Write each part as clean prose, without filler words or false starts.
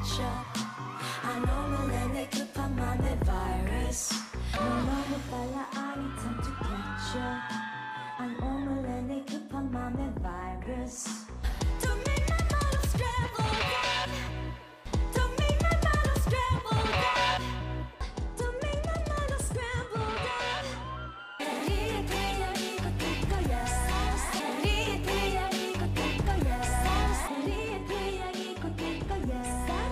catch up. 안 오면 내 급한 맘의 virus. 너무 빨라 I need time to catch up. 안 오면 내 급한 맘의 virus. Don't make my bottle scrambled up. Don't make my bottle scrambled up. Don't make my bottle scrambled up. 우리의 태양이 곧 뜰 거야. 우리의 태양이 곧 뜰 거야. 우리의 태양이 곧 뜰 거야.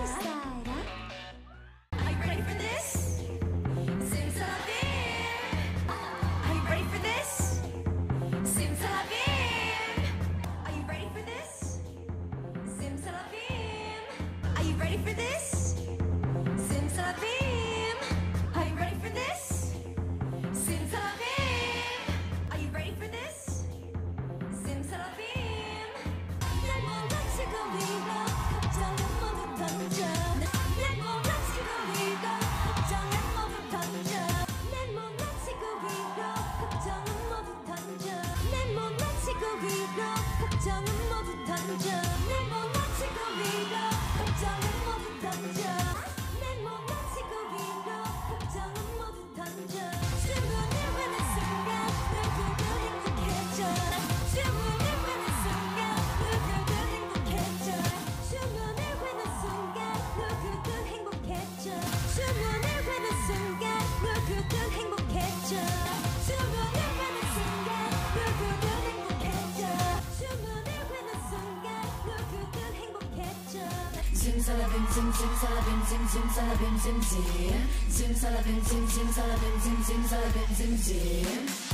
Are you ready for this? Zimzalabim. Are you ready for this? Zimzalabim. Are you ready for this? Zimzalabim. Are you ready for this? Zimzalabim. Are you ready for this? Zimzalabim. Are you ready for this? Zimzalabim. 날 몰아치고 위로 걱정은 모두 던져. 날 몰아치고 위로 걱정은 모두 던져. 날 몰아치고 위로 걱정은 모두 던져. 날 몰아치고 위로 걱정은 모두 던져. 날 몰아치고 위로 걱정은 모두 던져. 날 몰아치고 위로 걱정은 모두 던져. 주문을 외는 순간 누구도 행복해져. 주문을 외는 순간 누구도 행복해져. 주문을 외는 순간 누구도 행복해져. 주문을 외는 순간 누구도 행복해져. 주문을 외는 순간 누구도 행복해져. 주문을 외는 순간 누구도 행복해져. Zimzalabim, zimzalabim, zimzalabim, zimzim. Zimzalabim, zimzalabim, zimzalabim, zimzim.